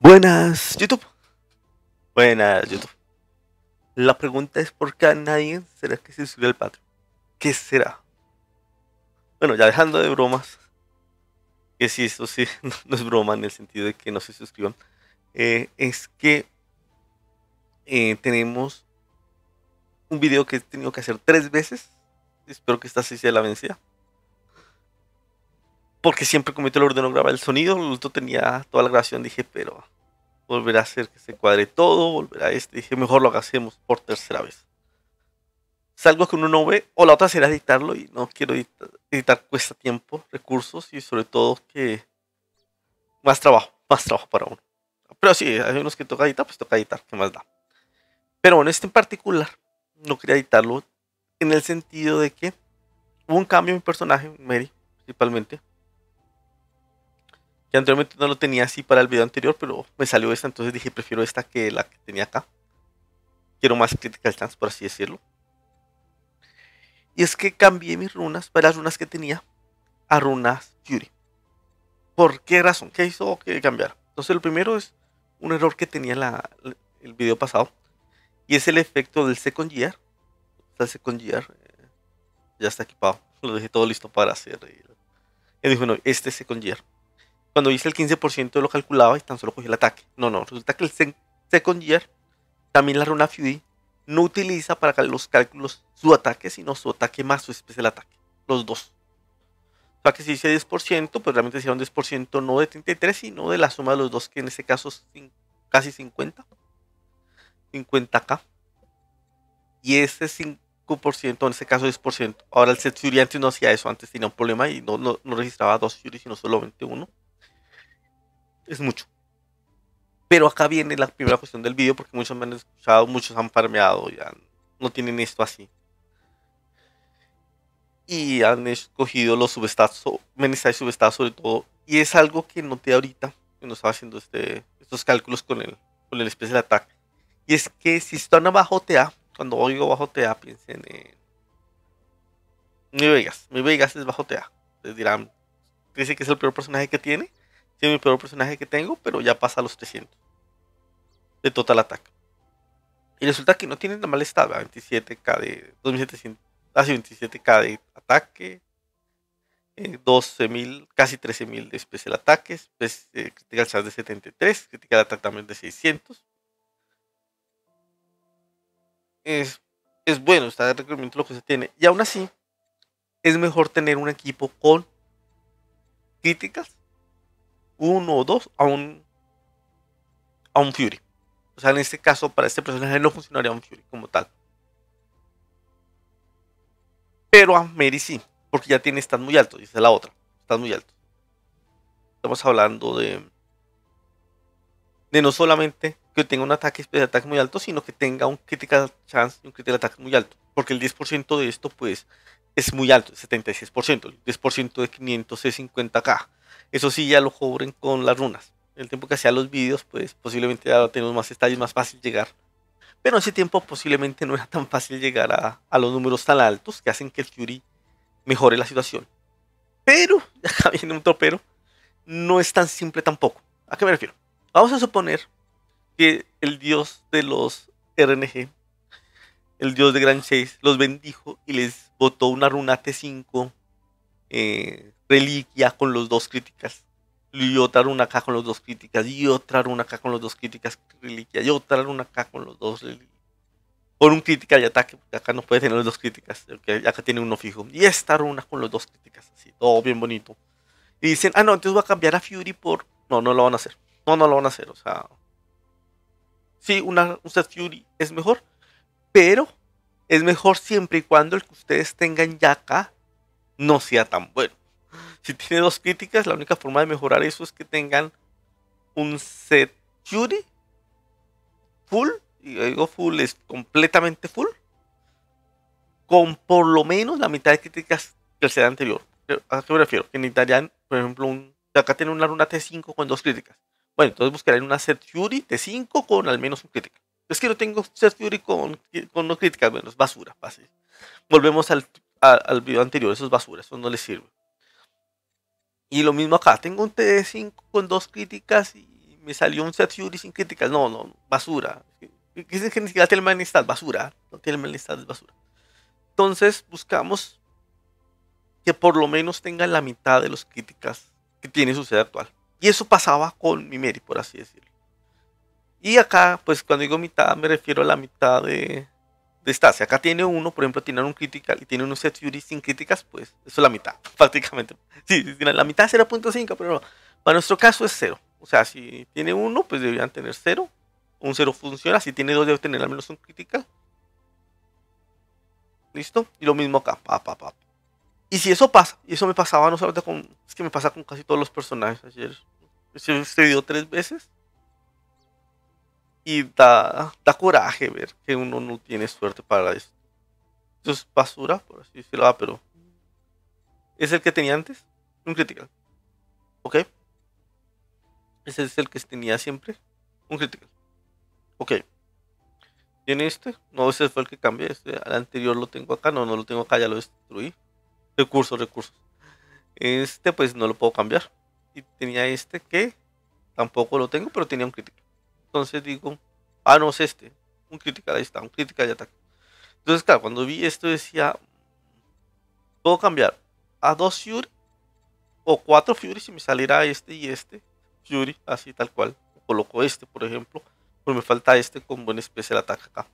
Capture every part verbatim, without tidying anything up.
Buenas, YouTube. Buenas, YouTube. La pregunta es por qué a nadie será que se suscribe al Patreon. ¿Qué será? Bueno, ya dejando de bromas, que sí, esto sí, no, no es broma en el sentido de que no se suscriban, eh, es que eh, tenemos un video que he tenido que hacer tres veces. Espero que esta sí sea la vencida. Porque siempre cometo el error de no grabar el sonido. El otro tenía toda la grabación, dije, pero volver a hacer que se cuadre todo, volver a este. Dije, mejor lo hagamos por tercera vez. Es algo que uno no ve, o la otra será editarlo y no quiero editar, editar cuesta tiempo, recursos y sobre todo que más trabajo, más trabajo para uno. Pero sí, hay unos que toca editar, pues toca editar, ¿qué más da? Pero bueno, este en particular no quería editarlo en el sentido de que hubo un cambio en mi personaje, Mary, principalmente, que anteriormente no lo tenía así para el video anterior, pero me salió esta, entonces dije, prefiero esta que la que tenía acá. Quiero más critical chance, por así decirlo. Y es que cambié mis runas, varias runas que tenía, a runas Fury. ¿Por qué razón? ¿Qué hizo que cambiara? Entonces, lo primero es un error que tenía la, el video pasado. Y es el efecto del Second Gear. El Second Gear eh, ya está equipado. Lo dejé todo listo para hacer. Y dije, bueno, este Second Gear. Cuando hice el quince por ciento lo calculaba y tan solo cogí el ataque. No, no. Resulta que el Second Gear, también la runa Fury, no utiliza para los cálculos su ataque, sino su ataque más su especial ataque. Los dos. O sea que si hice diez por ciento, pues realmente sería un diez por ciento no de treinta y tres, sino de la suma de los dos, que en este caso es casi cincuenta. cincuenta k. Y ese cinco por ciento, en este caso diez por ciento. Ahora el set Fury antes no hacía eso, antes tenía un problema y no, no, no registraba dos Fury, sino solamente uno. Es mucho. Pero acá viene la primera cuestión del video, porque muchos me han escuchado, muchos han farmeado, ya no tienen esto así. Y han escogido los substats, mensajes substats sobre todo, y es algo que noté ahorita que nos estaba haciendo este, estos cálculos con el, con el Special Attack, y es que si están abajo T A, cuando oigo bajo T A piensen en Mi Vegas, Mi Vegas es bajo T A, ustedes dirán, dice que es el peor personaje que tiene, sí es mi peor personaje que tengo, pero ya pasa a los trescientos de Total Attack, y resulta que no tienen la mal stat, veintisiete k de dos mil setecientos, casi veintisiete k de ataque, eh, doce mil, casi trece mil de especial ataques, pues, eh, critical chance de setenta y tres, critical attack también de seiscientos. Es, es bueno, está de requerimiento lo que se tiene. Y aún así, es mejor tener un equipo con críticas, uno o dos, a un, a un Fury. O sea, en este caso, para este personaje no funcionaría un Fury como tal. Pero a Mary sí, porque ya tiene stats muy altos, dice la otra, stats muy altos. Estamos hablando de, de no solamente que tenga un ataque especial ataque muy alto, sino que tenga un critical chance y un critical attack muy alto. Porque el diez por ciento de esto, pues, es muy alto, el setenta y seis por ciento. El diez por ciento de quinientos es cincuenta k. Eso sí, ya lo cobren con las runas. El tiempo que hacía los vídeos, pues, posiblemente ya tenemos más estadios, más fácil llegar. Pero en ese tiempo posiblemente no era tan fácil llegar a, a los números tan altos que hacen que el Fury mejore la situación. Pero, acá viene un tropero, no es tan simple tampoco. ¿A qué me refiero? Vamos a suponer que el dios de los R N G, el dios de Grand Chase, los bendijo y les botó una runa T cinco eh, reliquia con los dos críticas. Y otra runa acá con los dos críticas. Y otra runa acá con los dos críticas reliquia. Y otra runa acá con los dos reliquia. Con un crítica y ataque, porque acá no puede tener los dos críticas, porque acá tiene uno fijo. Y esta runa con los dos críticas, así, todo bien bonito. Y dicen, ah, no, entonces voy a cambiar a Fury por... No, no lo van a hacer. No, no lo van a hacer, o sea... Sí, una, un set Fury es mejor, pero es mejor siempre y cuando el que ustedes tengan ya acá no sea tan bueno. Si tiene dos críticas, la única forma de mejorar eso es que tengan un set Fury full, y digo full es completamente full, con por lo menos la mitad de críticas del set anterior. ¿A qué me refiero? Que necesitarían, por ejemplo, un, acá tienen una runa T cinco con dos críticas. Bueno, entonces buscaré una set Fury T cinco con al menos un crítica. Es que no tengo set Fury con, con no críticas, bueno, es basura. Así. Volvemos al, a, al video anterior, eso es basura, eso no les sirve. Y lo mismo acá, tengo un T cinco con dos críticas y me salió un set Fury sin críticas. No, no, basura. Dicen que ni siquiera tiene el main stat, basura. No tiene el main stat, es basura. Entonces buscamos que por lo menos tenga la mitad de los críticas que tiene su set actual. Y eso pasaba con mi Mary, por así decirlo. Y acá, pues cuando digo mitad, me refiero a la mitad de, de esta. Si acá tiene uno, por ejemplo, tiene un critical y tiene un set Fury sin críticas, pues eso es la mitad, prácticamente. Sí, sí, la mitad es cero punto cinco, pero para nuestro caso es cero. O sea, si tiene uno, pues deberían tener cero. Un cero funciona. Si tiene dos, debe tener al menos un critical. ¿Listo? Y lo mismo acá. Pa, pa, pa. Y si eso pasa, y eso me pasaba no solamente con, es que me pasa con casi todos los personajes. Ayer se este video tres veces. Y da, da coraje ver que uno no tiene suerte para esto. Eso es basura, por así decirlo, ah, pero es el que tenía antes, un critical. ¿Ok? Ese es el que tenía siempre, un critical. Ok. ¿Tiene este? No, ese fue el que cambié. Este, el anterior lo tengo acá, no, no lo tengo acá, ya lo destruí. Recursos, recursos. Este pues no lo puedo cambiar. Y tenía este que tampoco lo tengo, pero tenía un critical. Entonces digo, ah, no es este, un critical, ahí está, un critical de ataque. Entonces, claro, cuando vi esto decía, puedo cambiar a dos Fury o cuatro Fury si me saliera este y este Fury, así tal cual. Coloco este, por ejemplo, pero me falta este con buen especial ataque acá.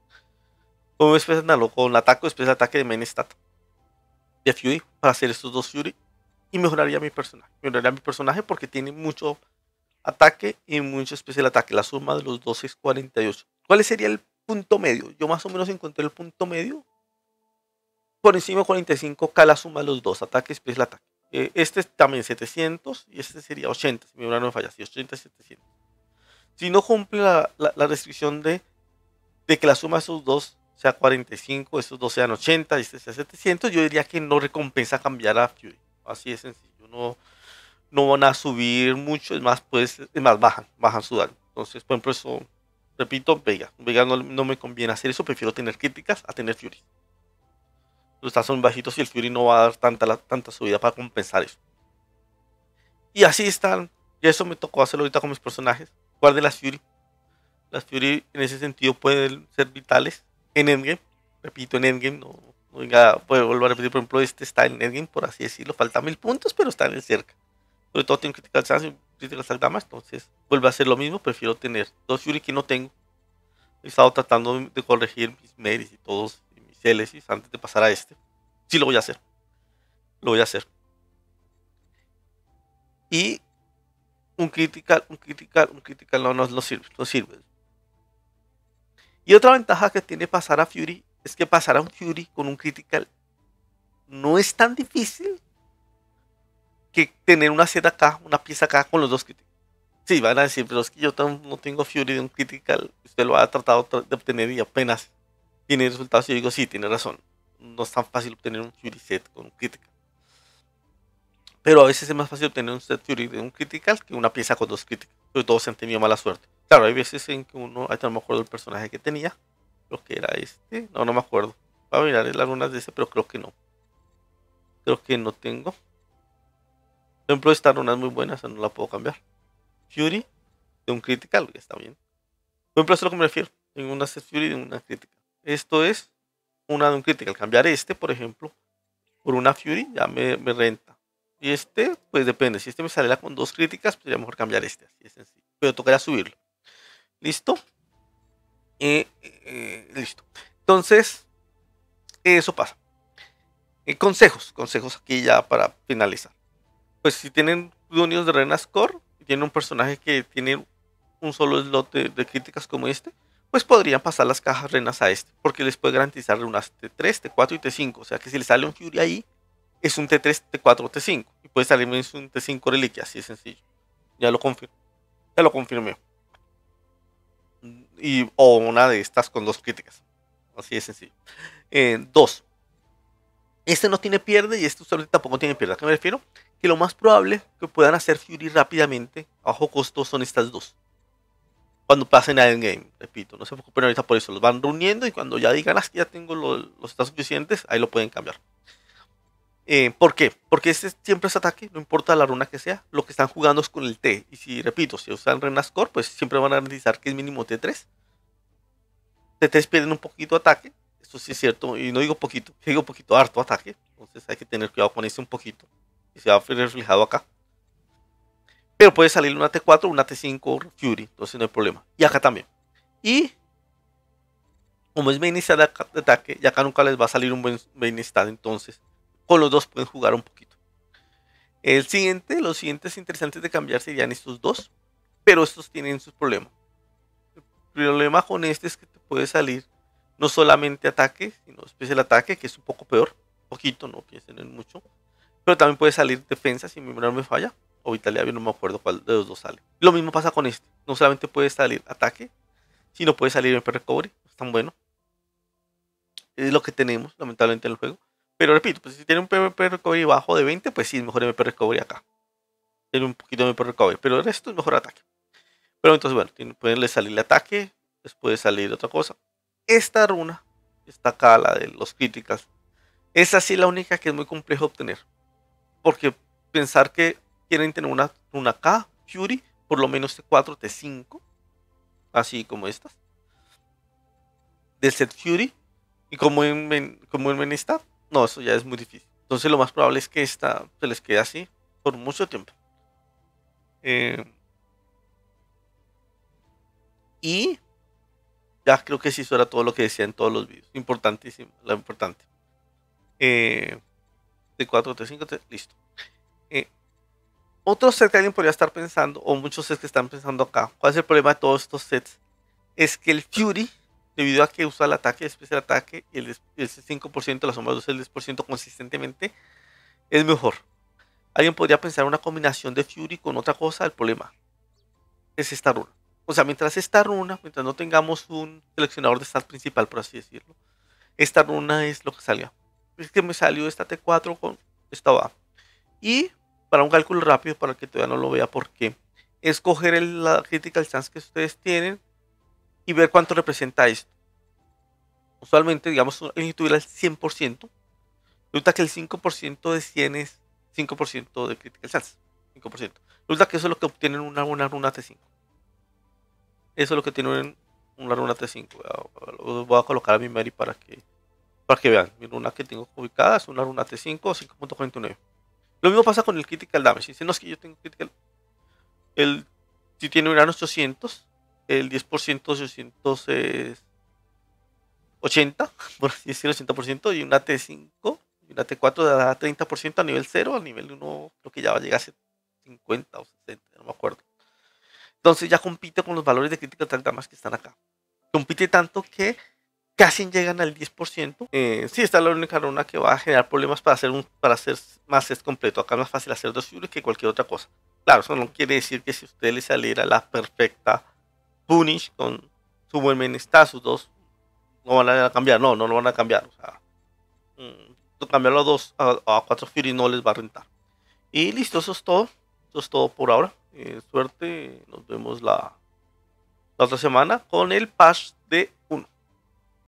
Con especial no, con ataque o especial ataque de main stat de Fury para hacer estos dos Fury y mejoraría mi personaje. Mejoraría mi personaje porque tiene mucho ataque y mucho especial ataque. La suma de los dos es cuarenta y ocho. ¿Cuál sería el punto medio? Yo más o menos encontré el punto medio. Por encima de cuarenta y cinco K la suma de los dos, ataque y especial ataque. Eh, este es también setecientos y este sería ochenta, si mi memoria no me falla, si ochenta y setecientos. Si no cumple la, la, la restricción de, de que la suma de esos dos sea cuarenta y cinco, estos dos sean ochenta y este sea setecientos, yo diría que no recompensa cambiar a Fury. Así de sencillo. No, no van a subir mucho, es más, pues, es más, bajan, bajan su daño. Entonces, por ejemplo, eso, repito, Vega. Vega no, no me conviene hacer eso, prefiero tener críticas a tener Fury. Los stats son bajitos y el Fury no va a dar tanta, la, tanta subida para compensar eso. Y así están, y eso me tocó hacerlo ahorita con mis personajes. Guarden las Fury. Las Fury en ese sentido pueden ser vitales en Endgame. Repito, en Endgame, no, no venga, puedo volver a repetir, por ejemplo, este está en Endgame, por así decirlo. Falta mil puntos, pero está en el cerca. Sobre todo tiene critical chance y critical damage, entonces vuelve a hacer lo mismo. Prefiero tener dos Fury que no tengo. He estado tratando de corregir mis Marys y todos y mis Celesis antes de pasar a este. Sí lo voy a hacer. Lo voy a hacer. Y un critical, un critical, un critical no, no, no sirve, no sirve. Y otra ventaja que tiene pasar a Fury es que pasar a un Fury con un critical no es tan difícil que tener una set acá, una pieza acá con los dos críticos. Sí, van a decir, pero es que yo no tengo Fury de un critical, usted lo ha tratado de obtener y apenas tiene resultados. Y yo digo, sí, tiene razón, no es tan fácil obtener un Fury set con un critical. Pero a veces es más fácil obtener un set Fury de un critical que una pieza con dos críticos. Sobre todo se han tenido mala suerte. Claro, hay veces en que uno, ahorita no me acuerdo del personaje que tenía, creo que era este, no, no me acuerdo. Voy a mirar las runas de ese, pero creo que no. Creo que no tengo. Por ejemplo, esta runa es muy buena, esa no la puedo cambiar. Fury de un critical, ya está bien. Por ejemplo, esto es lo que me refiero. Tengo una set Fury de una critical. Esto es una de un critical. Cambiar este, por ejemplo, por una Fury ya me, me renta. Y este, pues depende. Si este me saliera con dos críticas, pues ya mejor cambiar este. Así es sencillo. Pero tocaría subirlo. ¿Listo? Eh, eh, listo. Entonces, eso pasa. Eh, consejos. Consejos aquí ya para finalizar. Pues si tienen unidos de Renas Core y tienen un personaje que tiene un solo slot de, de críticas como este, pues podrían pasar las cajas renas a este, porque les puede garantizar unas T tres, T cuatro y T cinco. O sea que si le sale un Fury ahí, es un T tres, T cuatro, T cinco. Y puede salirme un T cinco reliquia, así de sencillo. Ya lo confirmé. Ya lo confirmé. Y, o una de estas con dos críticas. Así de sencillo. Eh, dos. Este no tiene pierde y este usualmente tampoco tiene pierde. ¿A qué me refiero? Que lo más probable que puedan hacer Fury rápidamente a bajo costo son estas dos. Cuando pasen a endgame, repito, no se preocupen ahorita por eso. Los van reuniendo y cuando ya digan, ah, que ya tengo los, los estados suficientes, ahí lo pueden cambiar. Eh, ¿Por qué? Porque este siempre es ataque, no importa la runa que sea. Lo que están jugando es con el T. Y si, repito, si usan Renascore, pues siempre van a garantizar que es mínimo T tres. T tres pierden un poquito de ataque. Esto sí es cierto. Y no digo poquito, digo poquito, harto ataque. Entonces hay que tener cuidado con ese un poquito. Y se va a ver reflejado acá. Pero puede salir una T cuatro, una T cinco Fury. Entonces no hay problema. Y acá también. Y como es main stat de ataque, y acá nunca les va a salir un buen main stat. Entonces con los dos pueden jugar un poquito. El siguiente, los siguientes interesantes de cambiar serían estos dos, pero estos tienen sus problemas. El problema con este es que te puede salir no solamente ataque, sino especial ataque, que es un poco peor, poquito, no piensen en mucho, pero también puede salir defensa, si mi memoria me falla, o vitalidad, no me acuerdo cuál de los dos sale. Lo mismo pasa con este, no solamente puede salir ataque, sino puede salir M P Recovery, no es tan bueno. Es lo que tenemos, lamentablemente, en el juego. Pero repito, pues si tiene un M P Recovery bajo de veinte, pues sí, es mejor M P Recovery acá. Tiene un poquito de M P Recovery, pero el resto es mejor ataque. Pero entonces, bueno, tiene, puede salir el ataque, después puede salir otra cosa. Esta runa, está acá, la de los críticas, esa sí es la única que es muy complejo obtener. Porque pensar que quieren tener una runa K, Fury, por lo menos T cuatro, T cinco, así como estas, del set Fury, y como en, como en Menestad, no, eso ya es muy difícil. Entonces lo más probable es que esta se les quede así por mucho tiempo. Eh, y ya creo que sí, eso era todo lo que decía en todos los vídeos. Importantísimo, lo importante. Eh, T cuatro, T cinco, T, listo. Eh, otro set que alguien podría estar pensando, o muchos sets que están pensando acá, ¿cuál es el problema de todos estos sets? Es que el Fury, debido a que usa el ataque, el especial ataque, y el, el cinco por ciento, la sombra dos, el diez por ciento consistentemente, es mejor. Alguien podría pensar una combinación de Fury con otra cosa. El problema es esta runa. O sea, mientras esta runa, mientras no tengamos un seleccionador de stat principal, por así decirlo, esta runa es lo que salió. Es que me salió esta T cuatro con esta va. Y para un cálculo rápido, para que todavía no lo vea, por qué, escoger el, la critical chance que ustedes tienen y ver cuánto representa esto. Usualmente, digamos, alguien tuviera el cien por ciento, resulta que el cinco por ciento de cien es cinco por ciento de critical chance. cinco por ciento. Resulta que eso es lo que obtienen una, una runa T cinco. Eso es lo que tienen una runa T cinco. Voy a colocar a mi Mary para que, para que vean. Mi runa que tengo ubicada es una runa T cinco, cinco punto cuarenta y nueve. Lo mismo pasa con el critical damage. Dicen, no, es que yo tengo critical. El, si tiene unos ochocientos, el diez por ciento de ochocientos es ochenta, por así decirlo, ochenta por ciento, y una T cinco y una T cuatro da treinta por ciento a nivel cero, a nivel uno creo que ya va a llegar a cincuenta o sesenta, no me acuerdo. Entonces ya compite con los valores de critical attack damage que están acá. Compite tanto que casi llegan al diez por ciento. Eh, sí, esta es la única runa que va a generar problemas para hacer, un, para hacer más set completo. Acá es más fácil hacer dos Fury que cualquier otra cosa. Claro, eso no quiere decir que si usted le saliera la perfecta Punish con su buen main stat, sus dos no van a cambiar. No, no lo van a cambiar. O sea, mmm, cambiarlo a dos a, a cuatro Fury no les va a rentar. Y listo, eso es todo. Eso es todo por ahora. Eh, suerte. Nos vemos la, la otra semana con el patch